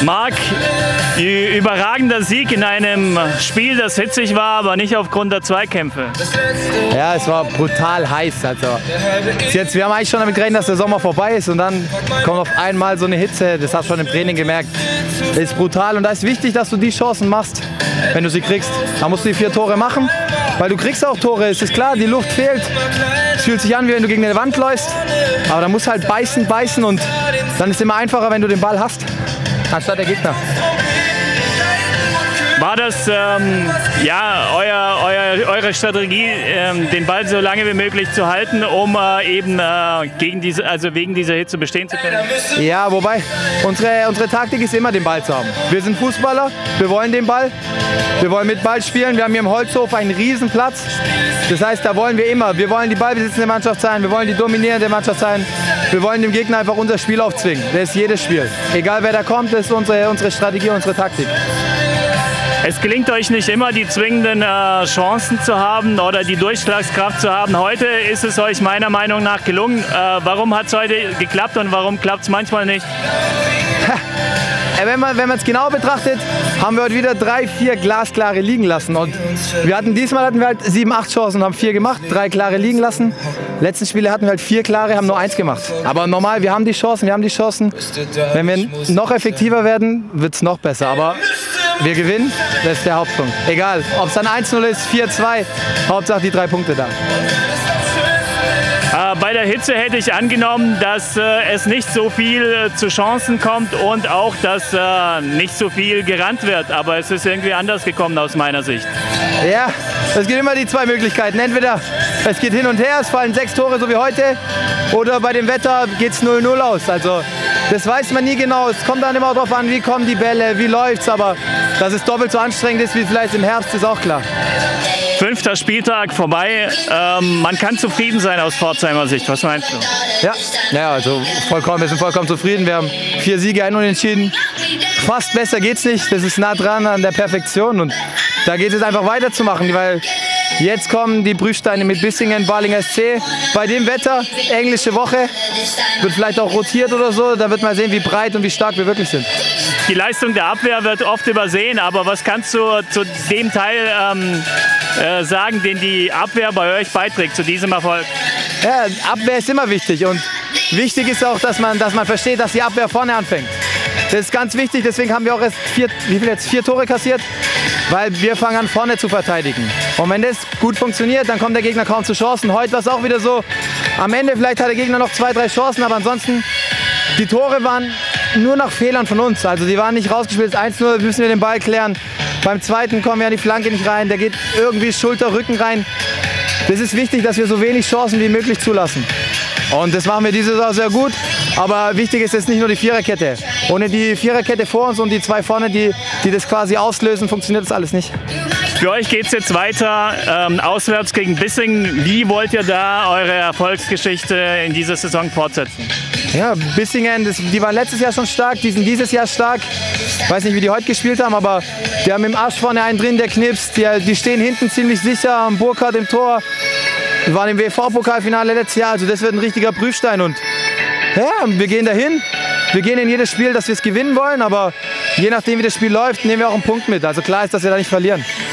Marc, überragender Sieg in einem Spiel, das hitzig war, aber nicht aufgrund der Zweikämpfe. Ja, es war brutal heiß. Also, wir haben eigentlich schon damit gerechnet, dass der Sommer vorbei ist und dann kommt auf einmal so eine Hitze. Das hast du schon im Training gemerkt. Das ist brutal und da ist wichtig, dass du die Chancen machst, wenn du sie kriegst. Da musst du die 4 Tore machen, weil du kriegst auch Tore. Es ist klar, die Luft fehlt. Es fühlt sich an, wie wenn du gegen eine Wand läufst. Aber da musst du halt beißen und dann ist es immer einfacher, wenn du den Ball hast, anstatt der Gegner. War das eure Strategie, den Ball so lange wie möglich zu halten, um eben wegen dieser Hitze bestehen zu können? Ja, wobei unsere Taktik ist immer, den Ball zu haben. Wir sind Fußballer, wir wollen den Ball, wir wollen mit Ball spielen. Wir haben hier im Holzhof einen riesen Platz. Das heißt, da wollen wir immer. Wir wollen die ballbesitzende Mannschaft sein, wir wollen die dominierende Mannschaft sein. Wir wollen dem Gegner einfach unser Spiel aufzwingen. Das ist jedes Spiel. Egal wer da kommt, das ist unsere Strategie, unsere Taktik. Es gelingt euch nicht immer, die zwingenden Chancen zu haben oder die Durchschlagskraft zu haben. Heute ist es euch meiner Meinung nach gelungen. Warum hat es heute geklappt und warum klappt es manchmal nicht? Wenn man es genau betrachtet, haben wir heute wieder 3, 4 glasklare liegen lassen. Und diesmal hatten wir halt 7, 8 Chancen und haben 4 gemacht, 3 klare liegen lassen. Letzten Spiele hatten wir halt 4 klare, haben nur 1 gemacht. Aber normal, wir haben die Chancen. Wenn wir noch effektiver werden, wird es noch besser. Aber wir gewinnen, das ist der Hauptpunkt. Egal, ob es dann 1-0 ist, 4-2, Hauptsache die 3 Punkte da. Bei der Hitze hätte ich angenommen, dass es nicht so viel zu Chancen kommt und auch, dass nicht so viel gerannt wird. Aber es ist irgendwie anders gekommen aus meiner Sicht. Ja, es gibt immer die 2 Möglichkeiten. Entweder es geht hin und her, es fallen 6 Tore, so wie heute, oder bei dem Wetter geht es 0-0 aus. Also das weiß man nie genau. Es kommt dann immer darauf an, wie kommen die Bälle, wie läuft's. Aber dass es doppelt so anstrengend ist wie vielleicht im Herbst, ist auch klar. 5. Spieltag vorbei. Man kann zufrieden sein aus Pforzheimer Sicht. Was meinst du? Ja, also wir sind vollkommen zufrieden. Wir haben 4 Siege, 1 Unentschieden. Fast besser geht's nicht. Das ist nah dran an der Perfektion. Und da geht es einfach weiterzumachen, weil jetzt kommen die Prüfsteine mit Bissingen, Balingen SC. Bei dem Wetter, englische Woche, wird vielleicht auch rotiert oder so. Da wird man sehen, wie breit und wie stark wir wirklich sind. Die Leistung der Abwehr wird oft übersehen, aber was kannst du zu dem Teil sagen, den die Abwehr bei euch beiträgt, zu diesem Erfolg? Ja, Abwehr ist immer wichtig und wichtig ist auch, dass man versteht, dass die Abwehr vorne anfängt. Das ist ganz wichtig, deswegen haben wir auch erst 4 Tore kassiert, weil wir fangen an vorne zu verteidigen. Und wenn das gut funktioniert, dann kommt der Gegner kaum zu Chancen. Heute war es auch wieder so, am Ende vielleicht hat der Gegner noch 2, 3 Chancen, aber ansonsten, die Tore waren nur nach Fehlern von uns. Also die waren nicht rausgespielt, 1-0, müssen wir den Ball klären. Beim zweiten kommen wir an die Flanke nicht rein, der geht irgendwie Schulter, Rücken rein. Das ist wichtig, dass wir so wenig Chancen wie möglich zulassen. Und das machen wir diese Saison sehr gut. Aber wichtig ist jetzt nicht nur die Viererkette. Ohne die Viererkette vor uns und die 2 vorne, die das quasi auslösen, funktioniert das alles nicht. Für euch geht es jetzt weiter, auswärts gegen Bissingen. Wie wollt ihr da eure Erfolgsgeschichte in dieser Saison fortsetzen? Ja, Bissingen, die waren letztes Jahr schon stark, die sind dieses Jahr stark. Ich weiß nicht, wie die heute gespielt haben, aber die haben im Arsch vorne einen drin, der knipst. Die stehen hinten ziemlich sicher, am Burkhardt im Tor. Wir waren im WV-Pokalfinale letztes Jahr, also das wird ein richtiger Prüfstein. Und ja, wir gehen dahin. Wir gehen in jedes Spiel, dass wir es gewinnen wollen, aber je nachdem, wie das Spiel läuft, nehmen wir auch einen Punkt mit. Also klar ist, dass wir da nicht verlieren.